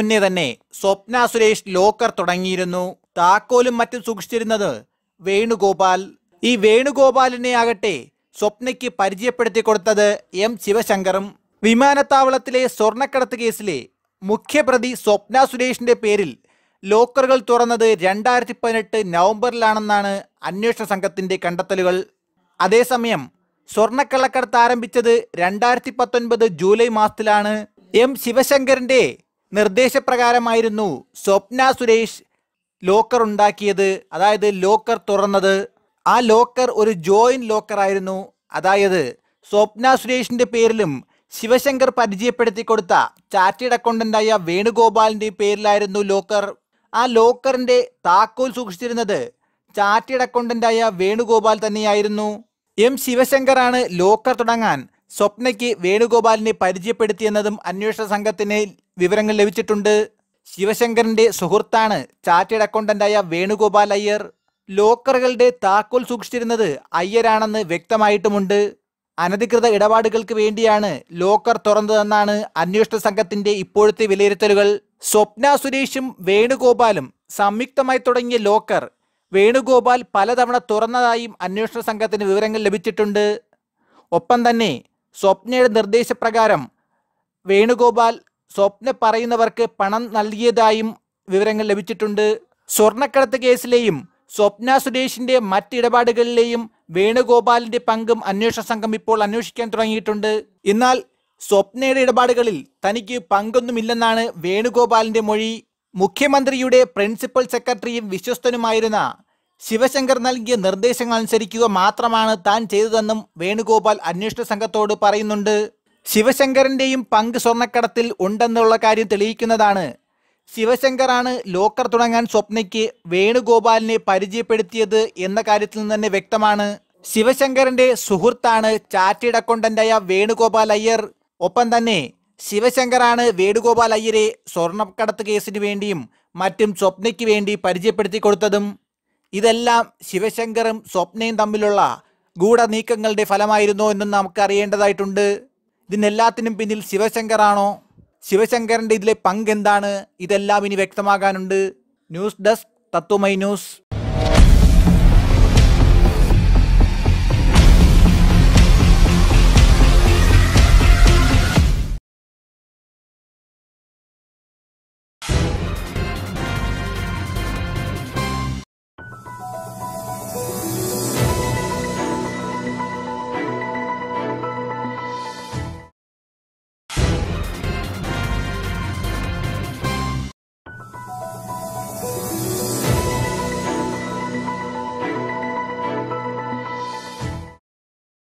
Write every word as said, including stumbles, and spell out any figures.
മുന്നേ തന്നെ സ്വപ്ന സുരേഷ് ലോക്കർ തുടങ്ങിയിരുന്നു. താക്കോലും മറ്റും സൂക്ഷിച്ചിരുന്നത് വേണുഗോപാൽ. ഈ വേണുഗോപാലിനെ ആകട്ടെ സ്വപ്നയ്ക്ക് പരിചയപ്പെടുത്തി കൊടുത്തത് എം ശിവശങ്കറും. വിമാനത്താവളത്തിലെ സ്വർണ്ണക്കടത്ത് കേസിലെ മുഖ്യപ്രതി സ്വപ്ന സുരേഷിന്റെ പേരിൽ ലോക്കറുകൾ തുറന്നത് രണ്ടായിരത്തി പതിനെട്ട് നവംബറിലാണെന്നാണ് അന്വേഷണ സംഘത്തിന്റെ കണ്ടെത്തലുകൾ. അതേസമയം സ്വർണ്ണക്കള്ളക്കടത്ത് ആരംഭിച്ചത് രണ്ടായിരത്തി പത്തൊൻപത് ജൂലൈ മാസത്തിലാണ്. എം ശിവശങ്കറിന്റെ നിർദ്ദേശപ്രകാരമായിരുന്നു സ്വപ്ന സുരേഷ് ലോക്കർ ഉണ്ടാക്കിയത്, അതായത് ലോക്കർ തുറന്നത്. ആ ലോക്കർ ഒരു ജോയിന്റ് ലോക്കർ ആയിരുന്നു. അതായത് സ്വപ്ന സുരേഷിന്റെ പേരിലും ശിവശങ്കർ പരിചയപ്പെടുത്തി കൊടുത്ത ചാർട്ടേഡ് അക്കൗണ്ടന്റായ വേണുഗോപാലിന്റെ പേരിലായിരുന്നു ലോക്കർ. ആ ലോക്കറിന്റെ താക്കോൽ സൂക്ഷിച്ചിരുന്നത് ചാർട്ടേഡ് അക്കൗണ്ടന്റായ വേണുഗോപാൽ തന്നെയായിരുന്നു. എം ശിവശങ്കറാണ് ലോക്കർ തുടങ്ങാൻ സ്വപ്നയ്ക്ക് വേണുഗോപാലിനെ പരിചയപ്പെടുത്തിയെന്നതും അന്വേഷണ സംഘത്തിന് വിവരങ്ങൾ ലഭിച്ചിട്ടുണ്ട്. ശിവശങ്കറിന്റെ സുഹൃത്താണ് ചാർട്ടേഡ് അക്കൗണ്ടന്റായ വേണുഗോപാൽ അയ്യർ. ലോക്കറുകളുടെ താക്കോൽ സൂക്ഷിച്ചിരുന്നത് അയ്യരാണെന്ന് വ്യക്തമായിട്ടുമുണ്ട്. അനധികൃത ഇടപാടുകൾക്ക് വേണ്ടിയാണ് ലോക്കർ തുറന്നതെന്നാണ് അന്വേഷണ സംഘത്തിന്റെ ഇപ്പോഴത്തെ വിലയിരുത്തലുകൾ. സ്വപ്ന സുരേഷും വേണുഗോപാലും സംയുക്തമായി തുടങ്ങിയ ലോക്കർ വേണുഗോപാൽ പലതവണ തുറന്നതായും അന്വേഷണ സംഘത്തിന് വിവരങ്ങൾ ലഭിച്ചിട്ടുണ്ട്. ഒപ്പം തന്നെ സ്വപ്നയുടെ നിർദ്ദേശപ്രകാരം വേണുഗോപാൽ സ്വപ്ന പറയുന്നവർക്ക് പണം നൽകിയതായും വിവരങ്ങൾ ലഭിച്ചിട്ടുണ്ട്. സ്വർണ്ണക്കടത്ത് കേസിലെയും സ്വപ്ന സുരേഷിന്റെ മറ്റിടപാടുകളിലെയും വേണുഗോപാലിന്റെ പങ്കും അന്വേഷണ സംഘം ഇപ്പോൾ അന്വേഷിക്കാൻ തുടങ്ങിയിട്ടുണ്ട്. എന്നാൽ സ്വപ്നയുടെ ഇടപാടുകളിൽ തനിക്ക് പങ്കൊന്നുമില്ലെന്നാണ് വേണുഗോപാലിന്റെ മൊഴി. മുഖ്യമന്ത്രിയുടെ പ്രിൻസിപ്പൽ സെക്രട്ടറിയും വിശ്വസ്തനുമായിരുന്ന ശിവശങ്കർ നൽകിയ നിർദ്ദേശങ്ങൾ അനുസരിക്കുക മാത്രമാണ് താൻ ചെയ്തതെന്നും വേണുഗോപാൽ അന്വേഷണ സംഘത്തോട് പറയുന്നുണ്ട്. ശിവശങ്കറിന്റെയും പങ്ക് സ്വർണ്ണക്കടത്തിൽ ഉണ്ടെന്നുള്ള കാര്യം തെളിയിക്കുന്നതാണ് ശിവശങ്കറാണ് ലോക്കർ തുടങ്ങാൻ സ്വപ്നയ്ക്ക് വേണുഗോപാലിനെ പരിചയപ്പെടുത്തിയത് എന്ന കാര്യത്തിൽ നിന്ന് തന്നെ വ്യക്തമാണ്. ശിവശങ്കറിന്റെ സുഹൃത്താണ് ചാർട്ടേഡ് അക്കൗണ്ടന്റായ വേണുഗോപാൽ അയ്യർ. ഒപ്പം തന്നെ ശിവശങ്കറാണ് വേണുഗോപാൽ അയ്യരെ സ്വർണ്ണക്കടത്ത് കേസിന് വേണ്ടിയും മറ്റും സ്വപ്നയ്ക്ക് വേണ്ടി പരിചയപ്പെടുത്തി കൊടുത്തതും. ഇതെല്ലാം ശിവശങ്കറും സ്വപ്നയും തമ്മിലുള്ള ഗൂഢനീക്കങ്ങളുടെ ഫലമായിരുന്നോ എന്നും നമുക്ക് അറിയേണ്ടതായിട്ടുണ്ട്. ഇതിനെല്ലാത്തിനും പിന്നിൽ ശിവശങ്കറാണോ? ശിവശങ്കറിന്റെ ഇതിലെ പങ്ക് എന്താണ്? ഇതെല്ലാം ഇനി വ്യക്തമാകാനുണ്ട്. News desk Tatwamayi news.